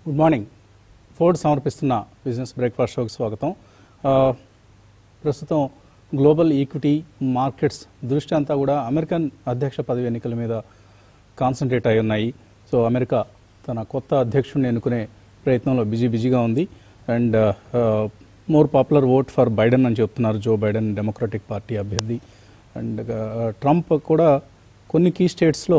Good morning. Ford సమర్పిస్తున్న business breakfast షోకి స్వాగతం. ప్రస్తుతం గ్లోబల్ ఈక్విటీ మార్కెట్స్ దృష్టి అంతా కూడా అమెరికన్ అధ్యక్ష పదవి ఎన్నికల మీద కాన్సన్ట్రేట్ అయి ఉన్నాయి. సో అమెరికా తన కొత్త అధ్యక్షుడిని ఎన్నుకునే ప్రయత్నంలో బిజీగా ఉంది. And more popular vote for Biden అని చెప్తున్నారు, జో బైడెన్ డెమోక్రటిక్ పార్టీ అభ్యర్థి. అండ్ ట్రంప్ కూడా కొన్ని కీ స్టేట్స్లో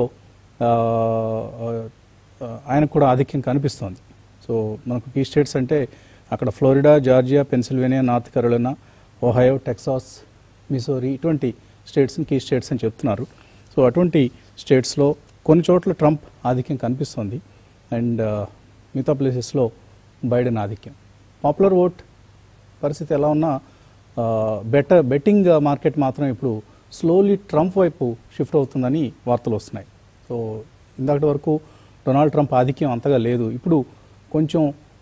ఆయనకు కూడా ఆధిక్యం కనిపిస్తోంది. సో మనకు కీ స్టేట్స్ అంటే అక్కడ Florida, Georgia, Pennsylvania, North Carolina, Ohio, Texas, Missouri ఇటువంటి స్టేట్స్ని కీ స్టేట్స్ అని చెప్తున్నారు. సో అటువంటి స్టేట్స్లో కొన్ని చోట్ల ట్రంప్ ఆధిక్యం కనిపిస్తోంది. అండ్ మిగతా ప్లేసెస్లో బైడెన్ ఆధిక్యం. పాపులర్ ఓట్ పరిస్థితి ఎలా ఉన్నా బెట్టింగ్ మార్కెట్ మాత్రం ఇప్పుడు స్లోలీ ట్రంప్ వైపు షిఫ్ట్ అవుతుందని వార్తలు వస్తున్నాయి. సో ఇందాకటి వరకు డొనాల్డ్ ట్రంప్ ఆధిక్యం అంతగా లేదు. ఇప్పుడు కొంచెం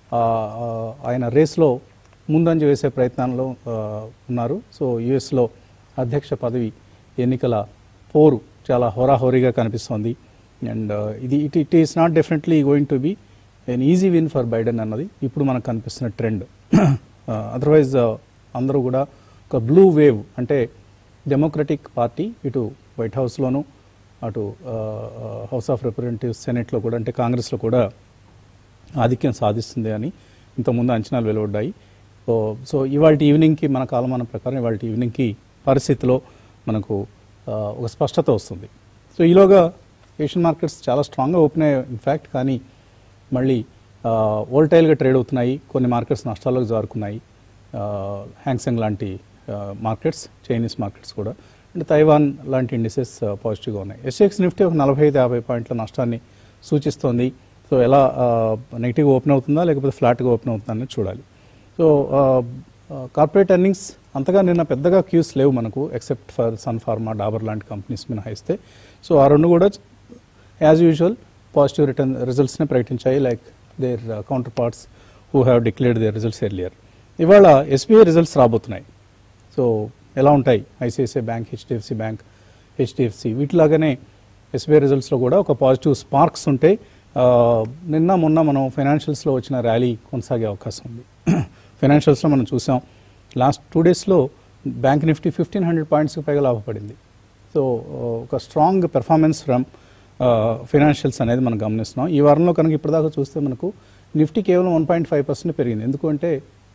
ఆయన రేస్లో ముందంజ వేసే ప్రయత్నాల్లో ఉన్నారు. సో యుఎస్లో అధ్యక్ష పదవి ఎన్నికల పోరు చాలా హోరాహోరీగా కనిపిస్తోంది. And it is not definitely going to be an easy win for Biden అన్నది ఇప్పుడు మనకు కనిపిస్తున్న ట్రెండ్. అదర్వైజ్ అందరూ కూడా ఒక బ్లూ వేవ్ అంటే డెమోక్రటిక్ పార్టీ ఇటు వైట్ హౌస్లోను, అటు హౌస్ ఆఫ్ రిప్రజెంటేటివ్స్, సెనెట్లో కూడా అంటే కాంగ్రెస్లో కూడా ఆధిక్యం సాధిస్తుంది అని ఇంతకుముందు అంచనాలు వెలువడ్డాయి. సో ఇవాళ ఈవినింగ్కి మన కాలమానం ప్రకారం ఇవాళ ఈవినింగ్కి పరిస్థితిలో మనకు ఒక స్పష్టత వస్తుంది. సో ఈలోగా ఏషియన్ మార్కెట్స్ చాలా స్ట్రాంగ్గా ఓపెన్ అయ్యాయి ఇన్ఫ్యాక్ట్, కానీ మళ్ళీ వోల్టైల్గా ట్రేడ్ అవుతున్నాయి. కొన్ని మార్కెట్స్ నష్టాల్లోకి జారుకున్నాయి. హ్యాంగ్సెంగ్ లాంటి మార్కెట్స్, చైనీస్ మార్కెట్స్ కూడా, అంటే తైవాన్ లాంటి ఇండిసెస్ పాజిటివ్గా ఉన్నాయి. ఎస్ఎక్స్ నిఫ్టీ ఒక 45-50 పాయింట్ల నష్టాన్ని సూచిస్తోంది. సో ఎలా నెగిటివ్గా ఓపెన్ అవుతుందా లేకపోతే ఫ్లాట్గా ఓపెన్ అవుతుందా అనేది చూడాలి. సో కార్పొరేట్ ఎర్నింగ్స్ అంతగా నిన్న పెద్దగా క్యూస్ లేవు మనకు, except for Sun Pharma, Dabur లాంటి కంపెనీస్ మినహాయిస్తే. సో ఆ రెండు కూడా యాజ్ యూజువల్ పాజిటివ్ రిజల్ట్స్ని ప్రకటించాయి, like their counterparts who have declared their results earlier. ఇవాళ ఎస్బీఐ రిజల్ట్స్ రాబోతున్నాయి. సో ఎలా ఉంటాయి? ICICI bank, HDFC bank, HDFC వీటిలాగానే ఎస్బీఐ రిజల్ట్స్లో కూడా ఒక పాజిటివ్ స్పార్క్స్ ఉంటాయి. నిన్న మొన్న మనం ఫైనాన్షియల్స్లో వచ్చిన ర్యాలీ కొనసాగే అవకాశం ఉంది. ఫైనాన్షియల్స్లో మనం చూసాం లాస్ట్ 2 డేస్లో బ్యాంక్ నిఫ్టీ 1500 పాయింట్స్కి పైగా లాభపడింది. సో ఒక స్ట్రాంగ్ పెర్ఫార్మెన్స్ ఫ్రమ్ ఫైనాన్షియల్స్ అనేది మనం గమనిస్తున్నాం. ఈ వారంలో కనుక ఇప్పటిదాకా చూస్తే మనకు నిఫ్టీ కేవలం 1.5% పెరిగింది. ఎందుకంటే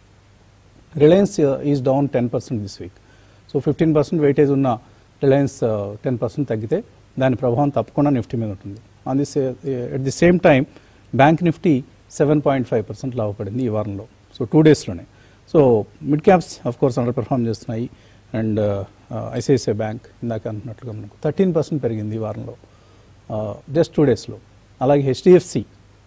Reliance is down 10% this week. So 15% weightage ఉన్న రిలయన్స్ 10% తగ్గితే దాని ప్రభావం తప్పకుండా నిఫ్టీ మీద ఉంటుంది. At the same time bank Nifty 7.5% లాభపడింది ఈ వారంలో. సో 2 డేస్లోనే. So mid caps of course underperform చేస్తున్నాయి. అండ్ ఐసిఐసిఐ బ్యాంక్ ఇందాక అంటున్నట్లుగా మనకు 13% పెరిగింది ఈ వారంలో, జస్ట్ 2 డేస్లో. అలాగే HDFC,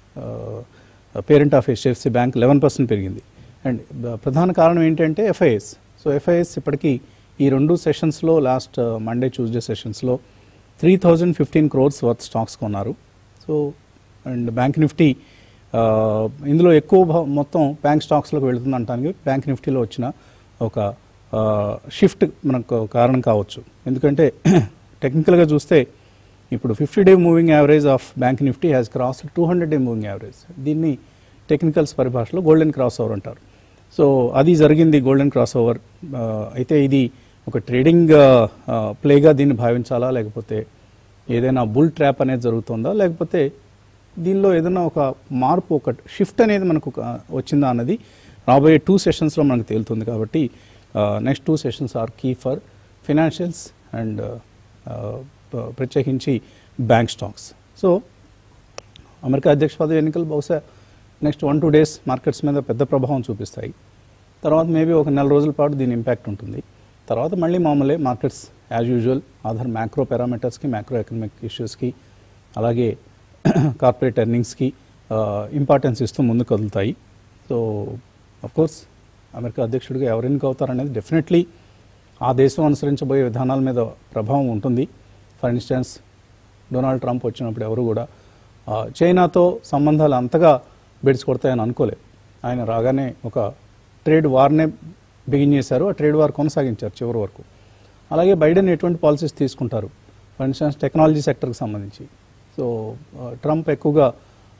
parent of HDFC bank 11% పెరిగింది. అండ్ ప్రధాన కారణం ఏంటంటే ఎఫ్ఐఎస్. సో ఎఫ్ఐఎస్ ఇప్పటికీ ఈ 2 సెషన్స్లో, లాస్ట్ మండే, ట్యూస్డే సెషన్స్లో 3015 crores వర్త్ స్టాక్స్ కొన్నారు. సో అండ్ బ్యాంక్ నిఫ్టీ ఇందులో ఎక్కువ మొత్తం బ్యాంక్ స్టాక్స్లోకి వెళుతుంది అంటానికి బ్యాంక్ నిఫ్టీలో వచ్చిన ఒక షిఫ్ట్ మనకు కారణం కావచ్చు. ఎందుకంటే టెక్నికల్గా చూస్తే ఇప్పుడు 50-day moving average of bank Nifty has crossed 200-day moving average. దీన్ని టెక్నికల్స్ పరిభాషలో గోల్డెన్ క్రాస్ ఓవర్ అంటారు. సో అది జరిగింది, గోల్డెన్ క్రాస్ ఓవర్. అయితే ఇది ఒక ట్రేడింగ్ ప్లేగా దీన్ని భావించాలా, లేకపోతే ఏదైనా బుల్ ట్రాప్ అనేది జరుగుతుందా, లేకపోతే దీనిలో ఏదైనా ఒక మార్పు, ఒక షిఫ్ట్ అనేది మనకు వచ్చిందా అన్నది రాబోయే 2 సెషన్స్లో మనకు తేలుతుంది. కాబట్టి next 2 sessions are key for financials and ప్రత్యేకించి బ్యాంక్ స్టాక్స్. సో అమెరికా అధ్యక్ష పదవి ఎన్నికలు బహుశా నెక్స్ట్ 1-2 డేస్ మార్కెట్స్ మీద పెద్ద ప్రభావం చూపిస్తాయి. తర్వాత మేబీ ఒక 4 రోజుల పాటు దీని ఇంపాక్ట్ ఉంటుంది. తర్వాత మళ్ళీ మామూలే మార్కెట్స్ యాజ్ యూజువల్ ఆధార్ మ్యాక్రో పారామీటర్స్కి, మ్యాక్రో ఎకనామిక్ ఇష్యూస్కి, అలాగే కార్పొరేట్ ఎర్నింగ్స్కి ఇంపార్టెన్స్ ఇస్తూ ముందుకు కదులుతాయి. సో అఫ్కోర్స్ అమెరికా అధ్యక్షుడిగా ఎవరు ఎన్నిక అవుతారనేది డెఫినెట్లీ ఆ దేశం అనుసరించబోయే విధానాల మీద ప్రభావం ఉంటుంది. ఫర్ ఇన్స్టెన్స్ డొనాల్డ్ ట్రంప్ వచ్చినప్పుడు ఎవరు కూడా చైనాతో సంబంధాలు అంతగా బెడిసి కొడతాయని అనుకోలేదు. ఆయన రాగానే ఒక ట్రేడ్ వార్నే బిగిన్ చేశారు, ఆ ట్రేడ్ వార్ కొనసాగించారు చివరి వరకు. అలాగే బైడెన్ ఎటువంటి పాలసీస్ తీసుకుంటారు, ఫర్ ఇన్స్టెన్స్ టెక్నాలజీ సెక్టర్కి సంబంధించి. సో ట్రంప్ ఎక్కువగా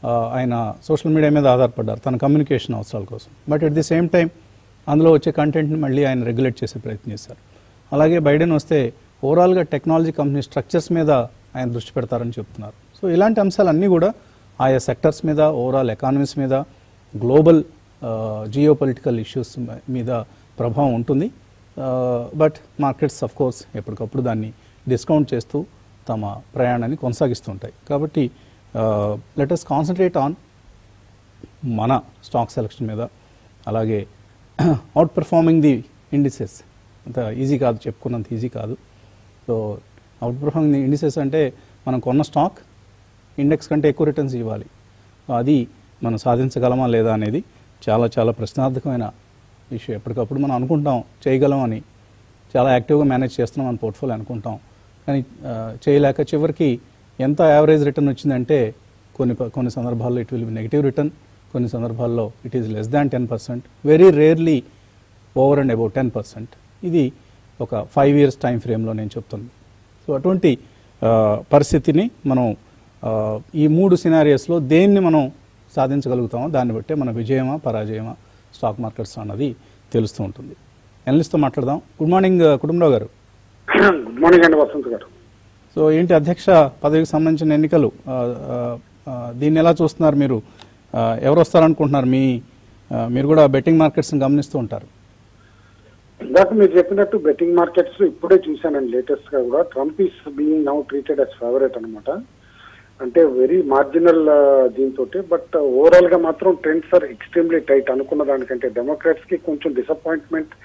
ఆయన సోషల్ మీడియా మీద ఆధారపడ్డారు తన కమ్యూనికేషన్ అవసరాల కోసం. But at the same time అందులో వచ్చే కంటెంట్ని మళ్ళీ ఆయన రెగ్యులేట్ చేసే ప్రయత్నం చేశారు. అలాగే బైడెన్ వస్తే ఓవరాల్గా టెక్నాలజీ కంపెనీ స్ట్రక్చర్స్ మీద ఆయన దృష్టి పెడతారని చెప్తున్నారు. సో ఇలాంటి అంశాలన్నీ కూడా ఆయా సెక్టర్స్ మీద, ఓవరాల్ ఎకానమీస్ మీద, గ్లోబల్ జియో పొలిటికల్ ఇష్యూస్ మీద ప్రభావం ఉంటుంది. బట్ మార్కెట్స్ ఆఫ్ కోర్స్ ఎప్పటికప్పుడు దాన్ని డిస్కౌంట్ చేస్తూ తమ ప్రయాణాన్ని కొనసాగిస్తుంటాయి. కాబట్టి లెట్ us కాన్సన్ట్రేట్ ఆన్ మన స్టాక్ సెలెక్షన్ మీద. అలాగే అవుట్ పర్ఫార్మింగ్ ది ఇండిసెస్ అంత ఈజీ కాదు, చెప్పుకున్నంత ఈజీ కాదు. So outperforming the indices అంటే మనం కొన్న స్టాక్ ఇండెక్స్ కంటే ఎక్కువ రిటర్న్స్ ఇవ్వాలి. అది మనం సాధించగలమా లేదా అనేది చాలా చాలా ప్రశ్నార్థకమైన ఇష్యూ. ఎప్పటికప్పుడు మనం అనుకుంటాం చేయగలం అని, చాలా యాక్టివ్గా మేనేజ్ చేస్తున్నాం అని పోర్ట్ఫోలియో అనుకుంటాం, కానీ చేయలేక చివరికి ఎంత యావరేజ్ రిటర్న్ వచ్చిందంటే కొన్ని సందర్భాల్లో it will be negative return, కొన్ని సందర్భాల్లో it is less than 10%, very rarely over and about 10%. ఇది ఒక 5 years టైం ఫ్రేమ్లో నేను చెప్తున్నాను. సో అటువంటి పరిస్థితిని మనం ఈ 3 సినారియోస్లో దేన్ని మనం సాధించగలుగుతామో దాన్ని బట్టే మన విజయమా పరాజయమా స్టాక్ మార్కెట్స్ అన్నది తెలుస్తూ ఉంటుంది. ఎనలిస్ట్తో మాట్లాడదాం. గుడ్ మార్నింగ్ కుటుంబరావు గారు. గుడ్ మార్నింగ్ అండి వసంత్ గారు. సో ఏంటి అధ్యక్ష పదవికి సంబంధించిన ఎన్నికలు, దీన్ని ఎలా చూస్తున్నారు మీరు? ఎవరు వస్తారనుకుంటున్నారు? మీరు కూడా బెట్టింగ్ మార్కెట్స్ని గమనిస్తూ ఉంటారు. ఇందాక మీరు చెప్పినట్టు బెట్టింగ్ మార్కెట్స్ ఇప్పుడే చూశానండి లేటెస్ట్ గా కూడా. Trump is being now treated as favourite అనమాట. అంటే వెరీ మార్జినల్ దీంతో. బట్ ఓవరాల్ గా మాత్రం ట్రెండ్స్ ఆర్ ఎక్స్ట్రీమ్లీ టైట్. అనుకున్న దానికంటే డెమోక్రాట్స్ కి కొంచెం డిసప్పాయింట్మెంట్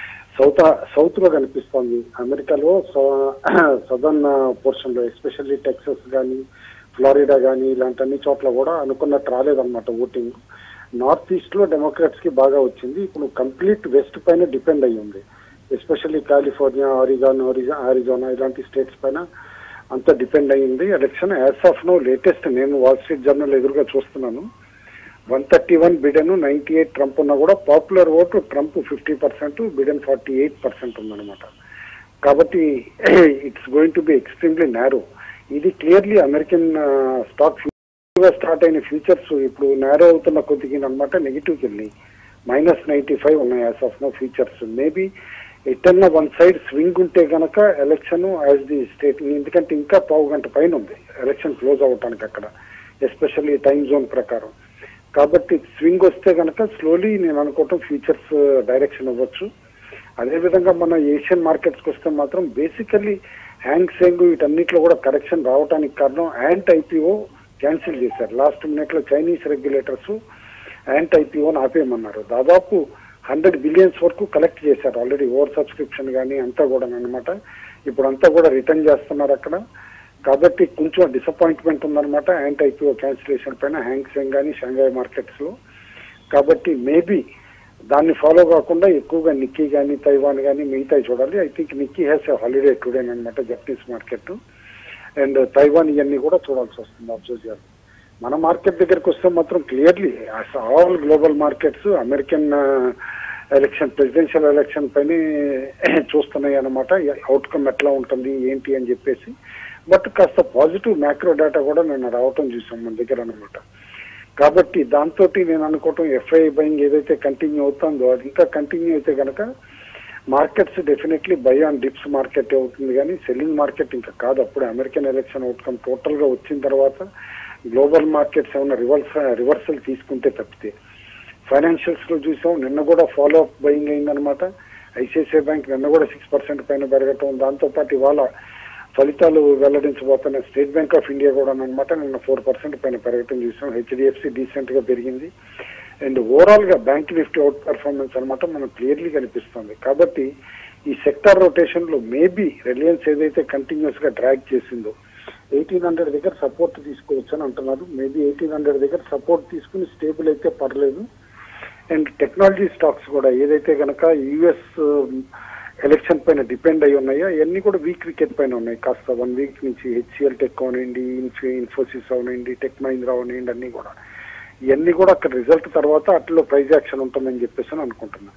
సౌత్ లో కనిపిస్తోంది. అమెరికాలో సదర్న్ పోర్షన్ లో ఎస్పెషల్లీ టెక్సస్ కానీ ఫ్లోరిడా కానీ ఇలాంటి అన్ని చోట్ల కూడా అనుకున్నట్టు రాలేదన్నమాట ఓటింగ్. నార్త్ ఈస్ట్ లో డెమోక్రాట్స్ కి బాగా వచ్చింది. ఇప్పుడు కంప్లీట్ వెస్ట్ పైన డిపెండ్ అయ్యి ఉంది. ఎస్పెషల్లీ కాలిఫోర్నియా, ఆరిజోనా ఇలాంటి స్టేట్స్ పైన అంతా డిపెండ్ అయ్యింది election. As of now latest నేను వాల్ స్ట్రీట్ జర్నల్ ఎదురుగా చూస్తున్నాను. 131 బిడెన్, 98 ట్రంప్ ఉన్నా కూడా పాపులర్ ఓటు ట్రంప్ 50%, బిడెన్ 48% ఉందన్నమాట. కాబట్టి it's going to be extremely narrow. ఇది క్లియర్లీ అమెరికన్ స్టాక్ స్టార్ట్ అయిన ఫ్యూచర్స్ ఇప్పుడు నారో అవుతున్న కొద్దిగా అనమాట నెగిటివ్కి వెళ్ళి -95 ఉన్నాయి as of now futures. Maybe ఎటన్నా వన్ సైడ్ స్వింగ్ ఉంటే గనక ఎలక్షన్ యాజ్ ది స్టేట్, ఎందుకంటే ఇంకా 1/2 గంట పైన ఉంది ఎలక్షన్ క్లోజ్ అవటానికి అక్కడ, ఎస్పెషల్లీ టైం జోన్ ప్రకారం. కాబట్టి స్వింగ్ వస్తే కనుక స్లోలీ నేను అనుకోవటం ఫ్యూచర్స్ డైరెక్షన్ అవ్వచ్చు. అదేవిధంగా మన ఏషియన్ మార్కెట్స్కి వస్తే మాత్రం బేసికల్లీ హ్యాంగ్ సెంగ్ వీటన్నిటిలో కూడా కరెక్షన్ రావడానికి కారణం యాంట్ ఐపీఓ క్యాన్సిల్ చేశారు. లాస్ట్ మినిట్ లో చైనీస్ రెగ్యులేటర్స్ యాంట్ ఐపీఓని ఆపేయమన్నారు. దాదాపు 100 బిలియన్స్ వరకు కలెక్ట్ చేశారు ఆల్రెడీ, ఓవర్ సబ్స్క్రిప్షన్ కానీ అంతా కూడా అనమాట. ఇప్పుడు అంతా కూడా రిటర్న్ చేస్తున్నారు అక్కడ. కాబట్టి కొంచెం డిసప్పాయింట్మెంట్ ఉందన్నమాట యాంటీ ఐపీఓ క్యాన్సిలేషన్ పైన హ్యాంగ్ సెంగ్ కానీ షాంఘై మార్కెట్స్ లో. కాబట్టి మేబీ దాన్ని ఫాలో కాకుండా ఎక్కువగా నిక్కీ కానీ తైవాన్ కానీ మిగతా చూడాలి. I think Nikkei has a holiday today అనమాట జపనీస్ మార్కెట్, అండ్ తైవాన్ ఇవన్నీ కూడా చూడాల్సి వస్తుంది అబ్జర్వ్ చేయాలి. మన మార్కెట్ దగ్గరికి వస్తే మాత్రం clearly all global markets American election, presidential election పైన చూస్తున్నాయి అనమాట. అవుట్కమ్ ఎట్లా ఉంటుంది ఏంటి అని చెప్పేసి. బట్ కాస్త పాజిటివ్ మ్యాక్రో డేటా కూడా నేను రావటం చూసాం మన దగ్గర అనమాట. కాబట్టి దాంతో నేను అనుకోవటం ఎఫ్ఐ బయింగ్ ఏదైతే కంటిన్యూ అవుతుందో అది ఇంకా కంటిన్యూ అయితే కనుక markets definitely buy on dips market అవుతుంది, కానీ సెల్లింగ్ మార్కెట్ ఇంకా కాదు. అప్పుడు అమెరికన్ ఎలక్షన్ అవుట్కమ్ టోటల్ గా వచ్చిన తర్వాత గ్లోబల్ మార్కెట్స్ ఏమైనా రివర్సల్ తీసుకుంటే తప్పితే. ఫైనాన్షియల్స్ లో చూసాం నిన్న కూడా ఫాలో అప్ బయింగ్ అయిందనమాట. ఐసిఐసిఐ బ్యాంక్ నిన్న కూడా 6% పైన పెరగటం, దాంతోపాటు ఇవాళ ఫలితాలు వెల్లడించబోతున్న స్టేట్ బ్యాంక్ ఆఫ్ ఇండియా కూడా అనమాట నిన్న 4% పైన పెరగటం చూసాం. హెచ్డిఎఫ్సి డీసెంట్ గా పెరిగింది. అండ్ ఓవరాల్ గా బ్యాంక్ నిఫ్టీ అవుట్ పర్ఫార్మెన్స్ అనమాట మనకు క్లియర్లీ కనిపిస్తుంది. కాబట్టి ఈ సెక్టార్ రొటేషన్ లో మేబీ రిలయన్స్ ఏదైతే కంటిన్యూస్ గా డ్రాగ్ చేసిందో 1800 దగ్గర సపోర్ట్ తీసుకోవచ్చు అని అంటున్నారు. మేబీ 1800 దగ్గర సపోర్ట్ తీసుకుని స్టేబుల్ అయితే పర్లేదు. అండ్ టెక్నాలజీ స్టాక్స్ కూడా ఏదైతే కనుక యుఎస్ ఎలక్షన్ పైన డిపెండ్ అయి ఉన్నాయో ఇవన్నీ కూడా వీక్ క్రికెట్ పైన ఉన్నాయి. కాస్త 1 వీక్ నుంచి హెచ్సిఎల్ టెక్ అవనండి, ఇన్ఫోసిస్ అవనండి, టెక్ మహీంద్రా అవనండి, అన్ని కూడా ఇవన్నీ కూడా అక్కడ రిజల్ట్ తర్వాత అట్లా ప్రైజ్ యాక్షన్ ఉంటుందని చెప్పేసి అనుకుంటున్నా.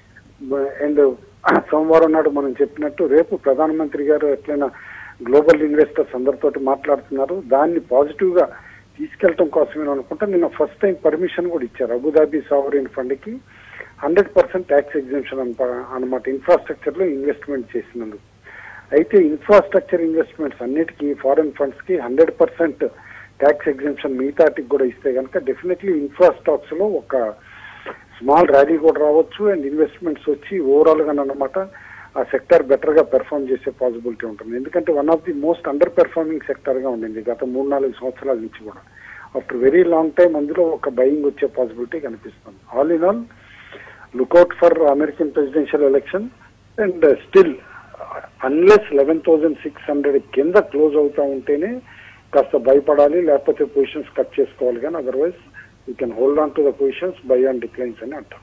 అండ్ సోమవారం నాడు మనం చెప్పినట్టు రేపు ప్రధానమంత్రి గారు ఎట్లయినా గ్లోబల్ ఇన్వెస్టర్స్ అందరితోటి మాట్లాడుతున్నారు. దాన్ని పాజిటివ్ గా తీసుకెళ్ళటం కోసమే అనుకుంటా నిన్న ఫస్ట్ టైం పర్మిషన్ కూడా ఇచ్చారు అబుదాబి సావరిన్ ఫండ్ కి 100% ట్యాక్స్ ఎగ్జామ్షన్ అనమాట ఇన్ఫ్రాస్ట్రక్చర్ లో ఇన్వెస్ట్మెంట్ చేసినందుకు. అయితే ఇన్ఫ్రాస్ట్రక్చర్ ఇన్వెస్ట్మెంట్స్ అన్నిటికీ ఫారెన్ ఫండ్స్ కి 100% ట్యాక్స్ ఎగ్జామ్షన్ మిగతాటికి కూడా ఇస్తే కనుక డెఫినెట్లీ ఇన్ఫ్రా స్టాక్స్ లో ఒక స్మాల్ ర్యాలీ కూడా రావచ్చు అండ్ ఇన్వెస్ట్మెంట్స్ వచ్చి ఓవరాల్ గా అన్నమాట ఆ సెక్టర్ బెటర్ గా పెర్ఫార్మ్ చేసే పాసిబిలిటీ ఉంటుంది. ఎందుకంటే one of the most underperforming sector గా ఉండింది గత 3-4 సంవత్సరాల నుంచి కూడా. ఆఫ్టర్ వెరీ లాంగ్ టైం అందులో ఒక బయింగ్ వచ్చే పాసిబిలిటీ కనిపిస్తుంది. All in all lookout for American presidential election and still unless 11,600 కింద క్లోజ్ అవుతా ఉంటేనే కాస్త భయపడాలి, లేకపోతే పొజిషన్స్ కట్ చేసుకోవాలి. కానీ otherwise you can hold on to the positions buy on declines అని అంటాం.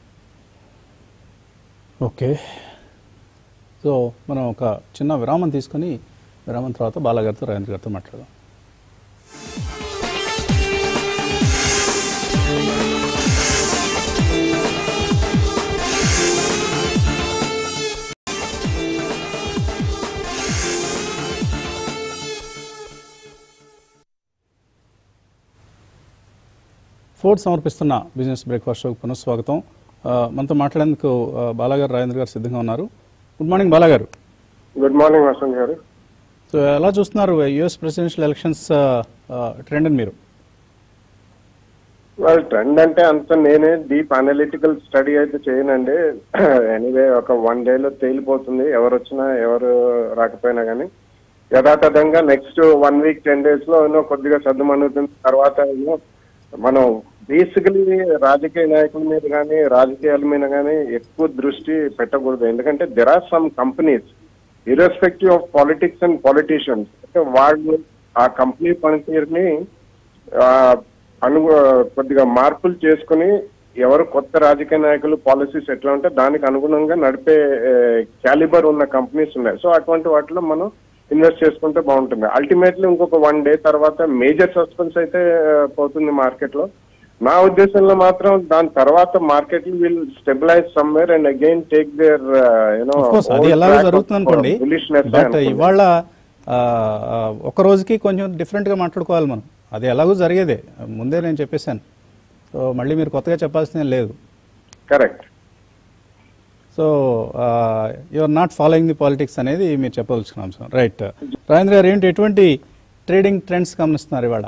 ఓకే, సో మనం ఒక చిన్న విరామం తీసుకొని విరామం తర్వాత బాలాగారితో రాజేంద్ర గారితో మాట్లాడదాం. ఫోర్డ్ సమర్పిస్తున్న బిజినెస్ బ్రేక్ఫాస్ట్ షోకి పునఃస్వాగతం. మనతో మాట్లాడేందుకు బాలాగారు రాజేంద్ర గారు సిద్ధంగా ఉన్నారు. గుడ్ మార్నింగ్ బాలాగారు. గుడ్ మార్నింగ్ వసంత్ గారు. సో ఎలా చూస్తున్నారు యుఎస్ ప్రెసిడెన్షియల్ ఎలక్షన్స్ ట్రెండ్ అని మీరు? వాళ్ళు ట్రెండ్ అంటే అంత నేనే డీప్ అనలిటికల్ స్టడీ అయితే చేయనండి. ఎనీవే ఒక 1 డేలో తేలిపోతుంది ఎవరు వచ్చినా ఎవరు రాకపోయినా. కానీ యథాతథంగా నెక్స్ట్ 1 వీక్ 10 days లో ఏమో కొద్దిగా సర్దుమనుగుతుంది. తర్వాత ఏమో మనం బేసికలీ రాజకీయ నాయకుల మీద కానీ రాజకీయాల మీద కానీ ఎక్కువ దృష్టి పెట్టకూడదు. ఎందుకంటే there are some companies irrespective of politics and politicians అంటే వాళ్ళు ఆ కంపెనీ పనితీరుని కొద్దిగా మార్పులు చేసుకుని ఎవరు కొత్త రాజకీయ నాయకులు పాలసీస్ ఎట్లా ఉంటే దానికి అనుగుణంగా నడిపే క్యాలిబర్ ఉన్న కంపెనీస్ ఉన్నాయి. సో అటువంటి వాటిలో మనం ఇన్వెస్ట్ చేసుకుంటే బాగుంటుంది. అల్టిమేట్లీ ఇంకొక 1 day తర్వాత మేజర్ సస్పెన్స్ అయితే పోతుంది మార్కెట్ లో. నా ఉద్దేశంలో మాత్రం దాని తర్వాత market will stabilise somewhere and again take there అది ఎలాగో జరుగుతుంది అనుకోండి. బట్ ఇవాళ ఒక రోజుకి కొంచెం డిఫరెంట్ గా మాట్లాడుకోవాలి మనం. అది ఎలాగో జరిగేదే, ముందే నేను చెప్పేశాను. సో మళ్ళీ మీరు కొత్తగా చెప్పాల్సిందే లేదు. Correct. So you are not following the politics అనేది మీరు చెప్పవలసిన అంశం. రైట్ రాజేంద్ర గారు, ఏంటి ఎటువంటి ట్రేడింగ్ ట్రెండ్స్ గమనిస్తున్నారు ఇవాళ?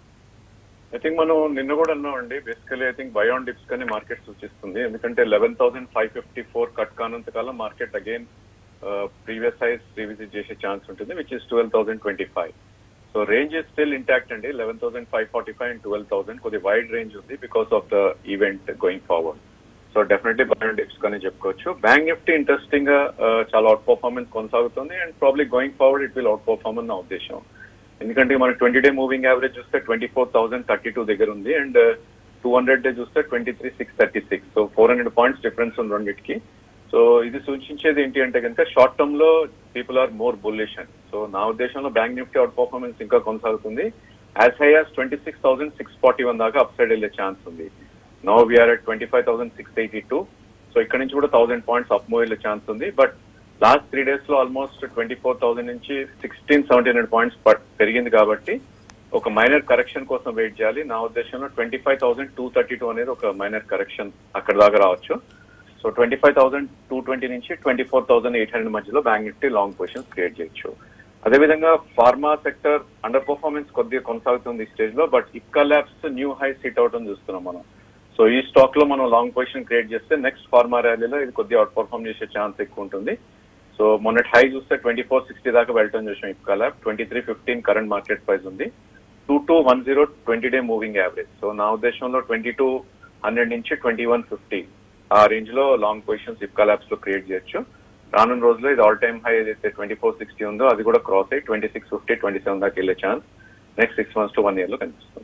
ఐ థింక్ మనం నిన్న కూడా అన్నామండి, basically I think buy on dips కానీ మార్కెట్ సూచిస్తుంది. ఎందుకంటే 11,554 కట్ కానంత కాలం market again previous highs revisit చేసే ఛాన్స్ ఉంటుంది, which is 12,025. So range is still intact అండి. 11,545 అండ్ 12,000 కొద్ది వైడ్ రేంజ్ ఉంది because of the event going forward. So definitely buy on dips కానీ చెప్పుకోవచ్చు. బ్యాంక్ నిఫ్టీ ఇంట్రెస్టింగ్ గా చాలా అవుట్ పర్ఫార్మెన్స్ కొనసాగుతుంది and probably going forward it will out perform అని నా ఉద్దేశం. ఎందుకంటే మనకి 20-day మూవింగ్ యావరేజ్ చూస్తే 24,032 దగ్గర ఉంది అండ్ 200-day చూస్తే 23,636. సో 400 points డిఫరెన్స్ ఉంది రెండింటికి. సో ఇది సూచించేది ఏంటి అంటే కనుక షార్ట్ టర్మ్ లో పీపుల్ ఆర్ మోర్ బుల్లిష్ అని. సో నా ఉద్దేశంలో బ్యాంక్ నిఫ్టీ అవుట్ పర్ఫార్మెన్స్ ఇంకా కొనసాగుతుంది. యాజ్ హై యాజ్ 26,641 దాకా అప్ సైడ్ వెళ్ళే ఛాన్స్ ఉంది. Now we're at 25,682. సో ఇక్కడ నుంచి కూడా 1,000 points అప్ మూవ్ వెళ్ళే ఛాన్స్ ఉంది. బట్ లాస్ట్ 3 days లో ఆల్మోస్ట్ 24,000 నుంచి 1,600-1,700 points పెరిగింది కాబట్టి ఒక మైనర్ కరెక్షన్ కోసం వెయిట్ చేయాలి. నా ఉద్దేశంలో 25,232 అనేది ఒక మైనర్ కరెక్షన్ అక్కడ దాకా రావచ్చు. సో 25,220 నుంచి 24,800 మధ్యలో bank Nifty long positions create చేయొచ్చు. అదేవిధంగా ఫార్మా సెక్టర్ అండర్ పర్ఫార్మెన్స్ కొద్దిగా కొనసాగుతుంది ఈ స్టేజ్ లో. But Ipca labs new high సిట్ అవుట్ అని చూస్తున్నాం మనం. సో ఈ స్టాక్ లో మనం లాంగ్ పొజిషన్ క్రియేట్ చేస్తే నెక్స్ట్ ఫార్మా ర్యాలీలో ఇది కొద్దిగా అవుట్ పర్ఫార్మ్ చేసే ఛాన్స్ ఎక్కువ ఉంటుంది. సో మొన్నటి హై చూస్తే 2460 దాకా వెళ్ళటం చూసాం Ipca lab. 2315 current market price ఉంది. 2210 20-day మూవింగ్ యావరేజ్. సో నా ఉద్దేశంలో 2200 నుంచి 2150 ఆ రేంజ్ లో లాంగ్ పొజిషన్స్ ఇక్కా ల్యాబ్స్ లో క్రియేట్ చేయొచ్చు. రానున్న రోజుల్లో ఇది ఆల్ టైమ్ హై ఏదైతే 2460 ఉందో అది కూడా క్రాస్ అయ్యి 2650, 27 దాకా వెళ్ళే ఛాన్స్ నెక్స్ట్ 6 months to 1 year లో కనిపిస్తుంది.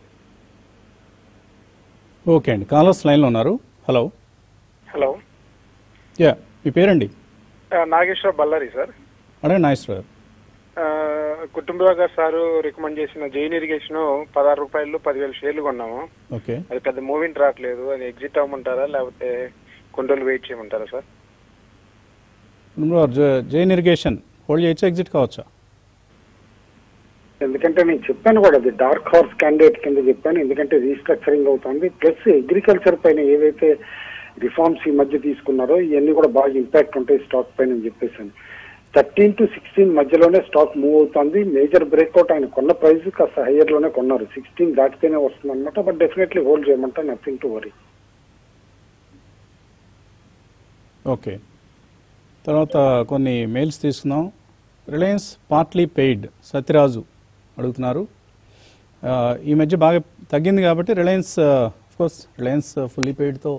ఓకే అండి, కాలర్స్ లైన్లో ఉన్నారు. హలో. హలో, యా, మీ పేరండి? నాగేశ్వర బల్లారి సార్. అదే నాగేశ్వర గారు. కుటుంబరావు సార్ రికమెండ్ చేసిన జైన్ ఇరిగేషన్ 16 రూపాయలు 10,000 షేర్లు కొన్నాము. ఓకే, అది పెద్ద మూవింగ్ రావట్లేదు. అది ఎగ్జిట్ అవ్వమంటారా లేకపోతే కొన్ని రోజులు వెయిట్ చేయమంటారా సార్? జైన్ ఇరిగేషన్ హోల్డ్ చేయొచ్చా, ఎగ్జిట్ కావచ్చా? ఎందుకంటే నేను చెప్పాను కూడా, అది డార్క్ హార్స్ క్యాండిడేట్ కింద చెప్పాను. ఎందుకంటే రీస్ట్రక్చరింగ్ అవుతుంది, ప్లస్ అగ్రికల్చర్ పైన ఏవైతే రిఫార్మ్స్ ఈ మధ్య తీసుకున్నారో ఇవన్నీ కూడా బాగా ఇంపాక్ట్ ఉంటాయి స్టాక్ పైన అని చెప్పేసాను. 13 to 16 మధ్యలోనే స్టాక్ మూవ్ అవుతుంది. మేజర్ బ్రేక్అవుట్ ఆయన కొన్న ప్రైస్ కాస్త హైయర్ లోనే కొన్నారు, 16 దాటితేనే వస్తుంది అనమాట. బట్ డెఫినెట్లీ హోల్డ్ చేయమంటా, నథింగ్ టు వరీ. ఓకే, తర్వాత కొన్ని మెయిల్స్ తీసుకుందాం. రిలయన్స్ పార్ట్లీ పెయిడ్ సత్యరాజు అడుగుతున్నారు. ఈ మధ్య బాగా తగ్గింది కాబట్టి రిలయన్స్ కోర్స్ రిలయన్స్ ఫుల్లీ పెయిడ్తో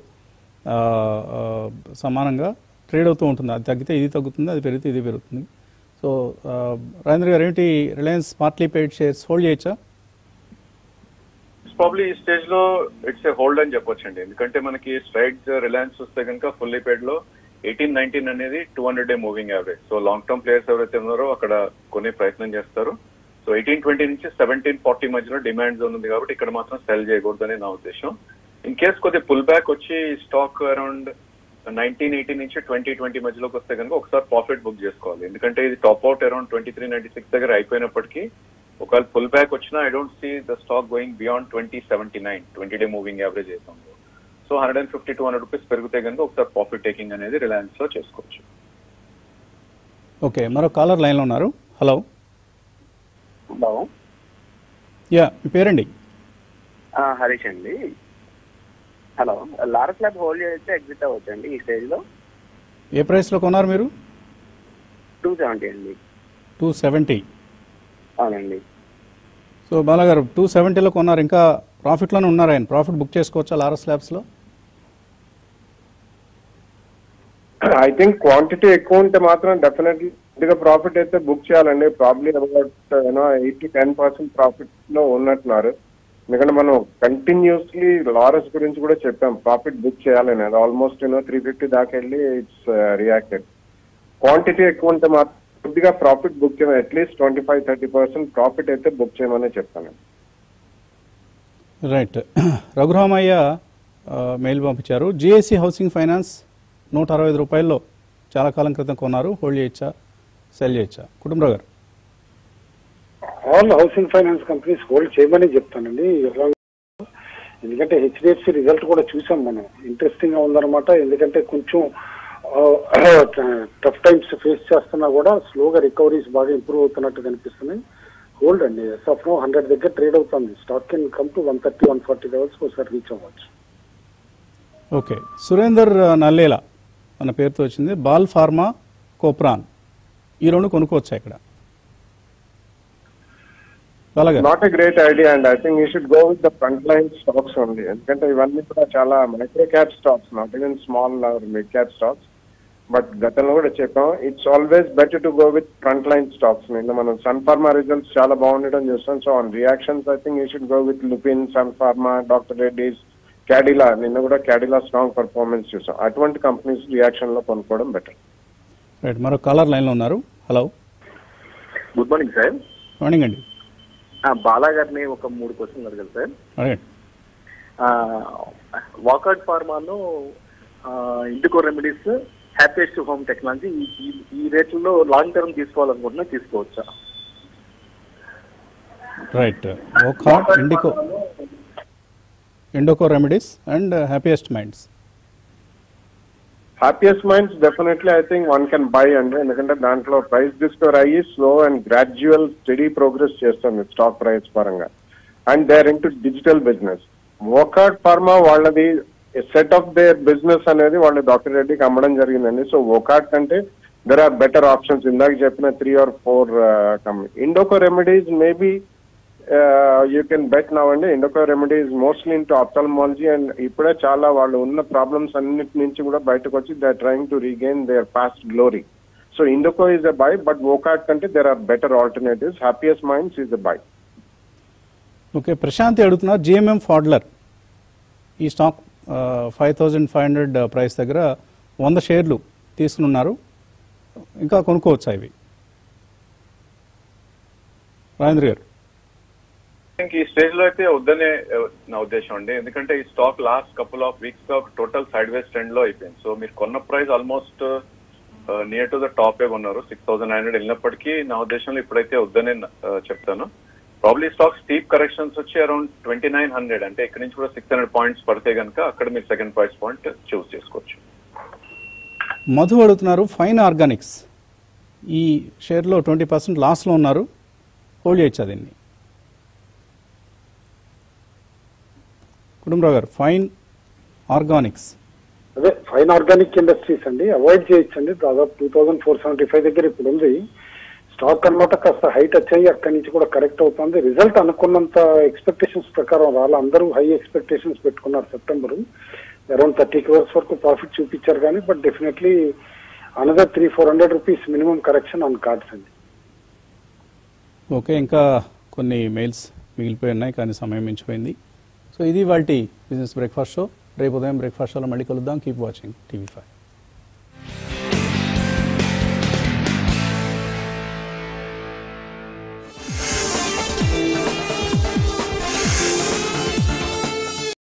సమానంగా ట్రేడ్ అవుతూ ఉంటుంది. అది తగ్గితే ఇది తగ్గుతుంది, అది పెరిగితే ఇది పెరుగుతుంది. సో రాజేంద్ర గారు ఏంటి, Reliance partly paid shares hold చేయొచ్చా? ప్రాబ్లీ ఈ స్టేజ్ లో ఇట్స్ ఏ హోల్డ్ అని చెప్పొచ్చండి. ఎందుకంటే మనకి స్ట్రైట్ రిలయన్స్ వస్తే కనుక ఫుల్లీ పెయిడ్ లో 18-19 అనేది 200-day moving average. So long term players ఎవరైతే ఉన్నారో అక్కడ కొనే ప్రయత్నం చేస్తారు. సో 18-20 నుంచి 17-40 మధ్యలో డిమాండ్ జోన్ ఉంది కాబట్టి ఇక్కడ మాత్రం సెల్ చేయకూడదని నా ఉద్దేశం. ఇన్ కేస్ కొద్ది పుల్ బ్యాక్ వచ్చి స్టాక్ అరౌండ్ 1980 నుంచి 2020 మధ్యలోకి వస్తే కనుక ఒకసారి ప్రాఫిట్ బుక్ చేసుకోవాలి. ఎందుకంటే ఇది టాప్ అవుట్ అరౌండ్ 2396 దగ్గర అయిపోయినప్పటికీ ఒకవేళ పుల్ బ్యాక్ వచ్చినా I don't see the stock going beyond 2079 20-day moving average అవుతుంది. సో 150-200 రూపీస్ పెరిగితే కనుక ఒకసారి ప్రాఫిట్ టేకింగ్ అనేది రిలయన్స్ లో చేసుకోవచ్చు. ఓకే, మరో కాలర్ లైన్లో ఉన్నారు. హలో. హలో, యా, మీ పేరండి? హరీష్ అండి. హలో, లారస్ ల్యాబ్ హోల్డ్ చేస్తే ఎగ్జిట్ అవ్వచ్చు అండి ఈ స్టేజ్ లో? ఏ ప్రైస్లో కొన్నారు మీరు? 270 అండి. 270. అవునండి. సో బాలాగారు 270లో కొన్నారు, ఇంకా ప్రాఫిట్లోనే ఉన్నారు. ఆయన ప్రాఫిట్ బుక్ చేసుకోవచ్చా లారస్ ల్యాబ్స్లో? ఐ థింక్ క్వాంటిటీ ఎక్కువ ఉంటే మాత్రం డెఫినెట్లీ కొద్దిగా ప్రాఫిట్ అయితే బుక్ చేయాలండి. ప్రాబ్లీ అబౌట్ 8-10% ప్రాఫిట్ లో ఉన్నట్టున్నారు. ఎందుకంటే మనం కంటిన్యూస్లీ లారస్ గురించి కూడా చెప్పాం, ప్రాఫిట్ బుక్ చేయాలని. అది ఆల్మోస్ట్ 350 దాకా వెళ్ళి ఇట్స్ రియాక్టెడ్. క్వాంటిటీ ఎక్కువ ఉంటే మాత్రం కొద్దిగా ప్రాఫిట్ బుక్ చేయమని, అట్లీస్ట్ 25-30% ప్రాఫిట్ అయితే బుక్ చేయమని చెప్తాను. రైట్. రఘురామయ్య మెయిల్ పంపించారు. జిఐసి హౌసింగ్ ఫైనాన్స్ 165 రూపాయల్లో చాలా కాలం క్రితం కొన్నారు, హోల్డ్ చేయొచ్చా, సెల్ చేయొచ్చా? Kutumbarao garu. All housing finance companies hold చేయమని చెప్తానండి. ఎందుకంటే హెచ్డిఎఫ్సి రిజల్ట్ కూడా చూసాం మనం, ఇంట్రెస్టింగ్ గా ఉందన్నమాట. ఎందుకంటే కొంచెం టఫ్ టైమ్స్ ఫేస్ చేస్తున్నా కూడా స్లోగా రికవరీస్ బాగా ఇంప్రూవ్ అవుతున్నట్టు కనిపిస్తున్నాయి. హోల్డ్ అండి. ఎస్ఎఫ్ 100 దగ్గర ట్రేడ్ అవుతుంది. Stock can come to 130-140 levels ఒకసారి రీచ్ అవ్వచ్చు. ఓకే, సురేందర్ నల్లేలా అన్న పేరుతో వచ్చింది. బాల్ ఫార్మా, కోప్రాన్ ఈ రెండు కొనుక్కోవచ్చా ఇక్కడ? Not a great idea and I think you should go with the front line stocks only. ఎందుకంటే ఇవన్నీ కూడా చాలా micro cap stocks, not even small or mid cap stocks. But గతంలో కూడా చెప్పాం, it's always better to go with front line stocks. నిన్న మనం Sun Pharma results చాలా బాగుండటం చూస్తాం. So on reactions I think you should go with Lupin, Sun Pharma, doctor Reddy's, Cadila. నిన్న కూడా క్యాడిలా స్ట్రాంగ్ పర్ఫార్మెన్స్ చూసాం. అటువంటి కంపెనీస్ రియాక్షన్ లో కొనుక్కోవడం బెటర్. రైట్, మరో కాలర్ లైన్లో ఉన్నారు. Hello, good morning sir. Morning అండి. బాలా గారిని ఒక 3 క్వశ్చన్లు అడగాలి సార్. రైట్. వాకర్డ్ ఫార్మాను, Indoco Remedies, Happiest Home Technology ఈ రేట్లలో లాంగ్ టర్మ్ తీసుకోవాలనుకుంటున్నా, తీసుకోవచ్చా? Right. Wockhardt, Indoco Remedies and Happiest Minds. Happiest Minds definitely I think one can buy అండి. ఎందుకంటే దాంట్లో ప్రైస్ డిస్కవర్ అయ్యి slow and gradual steady progress చేస్తుంది స్టాక్ ప్రైస్ పరంగా. And they are into digital business. Wockhardt pharma వాళ్ళది set of their business అనేది వాళ్ళు doctor రెడ్డికి అమ్మడం జరిగిందండి. సో వోకార్డ్ కంటే దెర్ ఆర్ బెటర్ ఆప్షన్స్. ఇందాక చెప్పిన 3 or 4 company. Indoco Remedies maybe you can bet now అండి. Indoco Remedies mostly into ophthalmology and ఇప్పుడే చాలా వాళ్ళు ఉన్న ప్రాబ్లమ్స్ అన్నిటి నుంచి కూడా బయటకు వచ్చి they are trying to regain their past glory. So Indoco is a buy, but Wockhardt కంటే there are better alternatives. Happiest Minds is a buy. Okay, Prashanthi అడుగుతున్నారు. జిఎంఎం ఫాడ్లర్ ఈ స్టాక్ 5500 ప్రైస్ దగ్గర 100 షేర్లు తీసుకున్నారు, ఇంకా కొనుక్కోవచ్చా ఇవి? రాజేంద్ర గారు. ఈ స్టేజ్ లో అయితే వద్దనే నా ఉద్దేశం అండి. ఎందుకంటే ఈ stock last couple of weeks గా టోటల్ సైడ్ వేస్ ట్రెండ్ లో అయిపోయింది. సో మీరు కొన్న price almost near to the top ఏ కొన్నారు. 6900 వెళ్ళినప్పటికీ నా ఉద్దేశంలో ఇప్పుడైతే వద్దనే చెప్తాను. ప్రాబ్లీ స్టాక్ స్టీప్ కరెక్షన్స్ వచ్చి అరౌండ్ 2900, అంటే ఇక్కడ నుంచి కూడా 600 పాయింట్స్ పడితే కనుక అక్కడ మీరు సెకండ్ ప్రైస్ పాయింట్ చూస్ చేసుకోవచ్చు. మధు అడుగుతున్నారు ఫైన్ ఆర్గానిక్స్ ఈ షేర్లో 20% లాస్లో ఉన్నారు, హోల్డ్ చేయొచ్చా దీన్ని? Kutumbarao garu, fine organics. అదే ఫైన్ ఆర్గానిక్ ఇండస్ట్రీస్ అండి, అవాయిడ్ చేయొచ్చండి. దాదాపు 2475 దగ్గర ఇప్పుడు ఉంది స్టాక్ అన్నమాట. కాస్త హై టచ్ అయ్యి అక్కడి నుంచి కూడా కరెక్ట్ అవుతుంది. రిజల్ట్ అనుకున్నంత ఎక్స్పెక్టేషన్స్ ప్రకారం రాలే. అందరూ హై ఎక్స్పెక్టేషన్స్ పెట్టుకున్నారు. సెప్టెంబర్ అరౌండ్ 30 crores వరకు ప్రాఫిట్ చూపించారు కానీ, but definitely another 300-400 rupees minimum correction on cards అండి. ఓకే, ఇంకా కొన్ని మెయిల్స్ మిగిలిపోయి ఉన్నాయి కానీ సమయం మించిపోయింది. సో ఇది వాటి బిజినెస్ బ్రేక్ఫాస్ట్ షో. రేపు ఉదయం బ్రేక్ఫాస్ట్ షోలో మళ్ళీ కలుద్దాం. Keep watching TV5.